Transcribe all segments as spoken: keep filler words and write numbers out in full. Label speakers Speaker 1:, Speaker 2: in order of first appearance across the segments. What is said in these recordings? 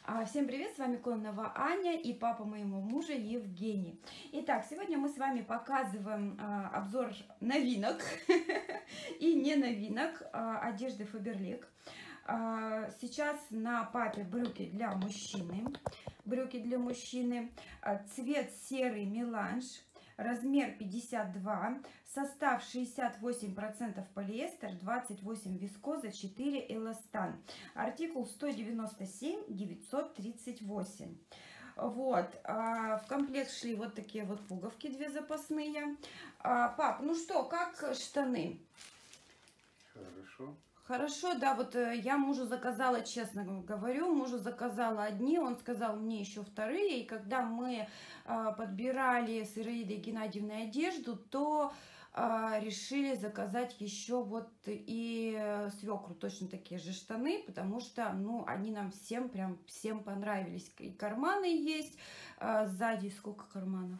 Speaker 1: А, Всем привет, с вами Кононова Аня и папа моего мужа Евгений. Итак, сегодня мы с вами показываем а, обзор новинок и не новинок а, одежды Faberlic. А, сейчас на папе брюки для мужчины. Брюки для мужчины. А, цвет серый меланж. Размер пятьдесят два, состав шестьдесят восемь процентов полиэстер, двадцать восемь вискоза, четыре эластан. Артикул сто девяносто семь девятьсот тридцать восемь. Вот, а, в комплект шли вот такие вот пуговки, две запасные. А, пап, ну что, как штаны?
Speaker 2: Хорошо.
Speaker 1: Хорошо, да, вот э, я мужу заказала, честно говорю, мужу заказала одни, он сказал мне еще вторые, и когда мы э, подбирали с Ираидой Геннадьевной одежду, то э, решили заказать еще вот и э, свекру точно такие же штаны, потому что, ну, они нам всем, прям всем понравились, и карманы есть, э, сзади сколько карманов?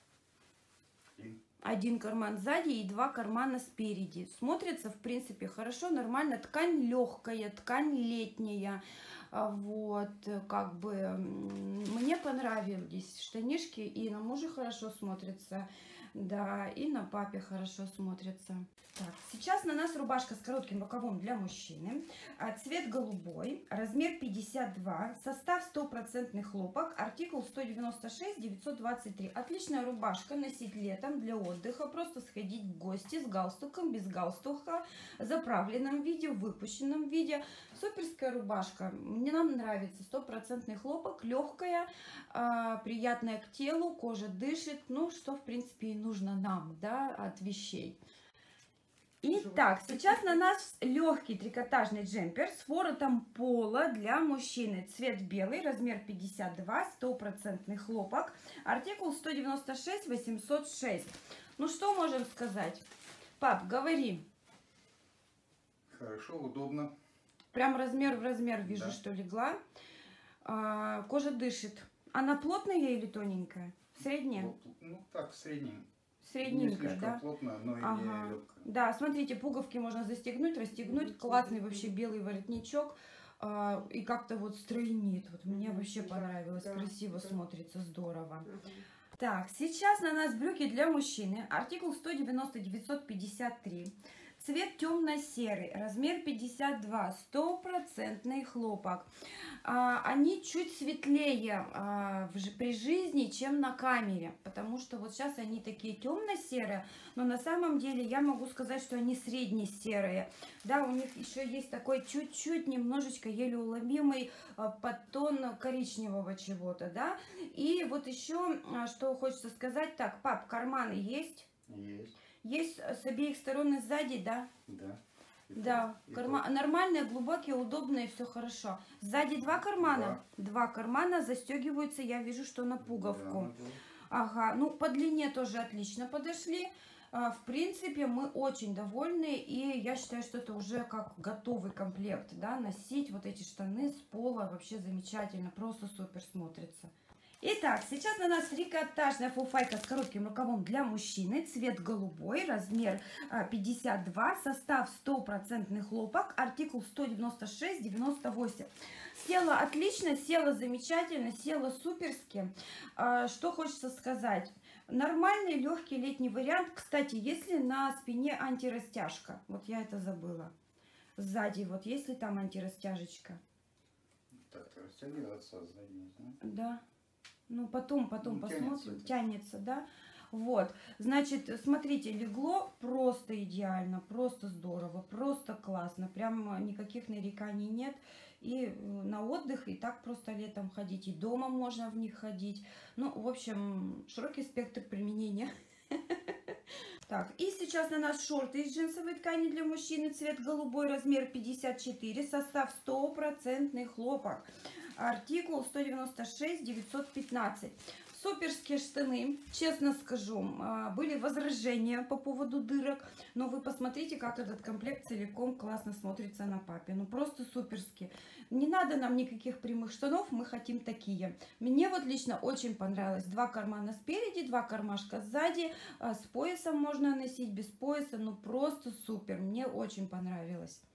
Speaker 1: Один карман сзади и два кармана спереди. Смотрится, в принципе, хорошо, нормально. Ткань легкая, ткань летняя. Вот, как бы, мне понравились штанишки, и на муже хорошо смотрится, да, и на папе хорошо смотрится. Так, сейчас на нас рубашка с коротким рукавом для мужчины, цвет голубой, размер пятьдесят два, состав стопроцентный хлопок, артикул сто девяносто шесть девятьсот двадцать три. Отличная рубашка, носить летом для отдыха, просто сходить в гости с галстуком, без галстука, в заправленном виде, в выпущенном виде. Суперская рубашка, мне нам нравится, стопроцентный хлопок, легкая, э, приятная к телу, кожа дышит, ну что в принципе и нужно нам, да, от вещей. Итак, сейчас на нас легкий трикотажный джемпер с воротом пола для мужчины. Цвет белый, размер пятьдесят два, стопроцентный хлопок. Артикул сто девяносто шесть восемьсот шесть. Ну что можем сказать? Пап, говори.
Speaker 2: Хорошо, удобно.
Speaker 1: Прям размер в размер вижу, да, что легла. А, кожа дышит. Она плотная или тоненькая? Средняя?
Speaker 2: Ну, ну так, в среднем.
Speaker 1: Средненькая,
Speaker 2: не
Speaker 1: да?
Speaker 2: Плотно, но
Speaker 1: ага.
Speaker 2: и не легкая.
Speaker 1: Да, смотрите, пуговки можно застегнуть, расстегнуть. Классный вообще белый воротничок. А, и как-то вот стройнит. Вот мне вообще понравилось. Да, красиво, да, смотрится, здорово. Угу. Так, сейчас на нас брюки для мужчины. Артикул сто девяносто девятьсот пятьдесят три. Цвет темно-серый, размер пятьдесят два, стопроцентный хлопок. А, они чуть светлее а, в, при жизни, чем на камере, потому что вот сейчас они такие темно-серые, но на самом деле я могу сказать, что они средне-серые. Да, у них еще есть такой чуть-чуть, немножечко еле уловимый а, подтон коричневого чего-то, да. И вот еще, а, что хочется сказать, так, пап, карманы есть?
Speaker 2: Есть.
Speaker 1: Есть с обеих сторон и сзади, да?
Speaker 2: Да. И
Speaker 1: да,
Speaker 2: и
Speaker 1: карма... нормальные, глубокие, удобные, все хорошо. Сзади два кармана? Два. Два кармана застегиваются, я вижу, что на пуговку. Да, ага, ну по длине тоже отлично подошли. В принципе, мы очень довольны, и я считаю, что это уже как готовый комплект, да, носить вот эти штаны с пола вообще замечательно, просто супер смотрится. Итак, сейчас на нас трикотажная фуфайка с коротким рукавом для мужчины, цвет голубой, размер пятьдесят два, состав стопроцентный хлопок, артикул сто девяносто шесть девяносто восемь. Села отлично, села замечательно, села суперски. Что хочется сказать? Нормальный легкий летний вариант. Кстати, если на спине антирастяжка, вот я это забыла, сзади вот есть ли там антирастяжечка?
Speaker 2: Так-то растягиваться сзади,
Speaker 1: да? Ну, потом, потом ну, посмотрим.
Speaker 2: Тянется,
Speaker 1: тянется, да? Вот. Значит, смотрите, легло просто идеально, просто здорово, просто классно. Прям никаких нареканий нет. И на отдых, и так просто летом ходить, и дома можно в них ходить. Ну, в общем, широкий спектр применения. Так, и сейчас на нас шорты из джинсовой ткани для мужчины, цвет голубой, размер пятьдесят четыре, состав стопроцентный хлопок. Артикул сто девяносто шесть девятьсот пятнадцать. Суперские штаны, честно скажу, были возражения по поводу дырок, но вы посмотрите, как этот комплект целиком классно смотрится на папе. Ну просто суперски. Не надо нам никаких прямых штанов, мы хотим такие. Мне вот лично очень понравилось. Два кармана спереди, два кармашка сзади, с поясом можно носить, без пояса, ну просто супер. Мне очень понравилось.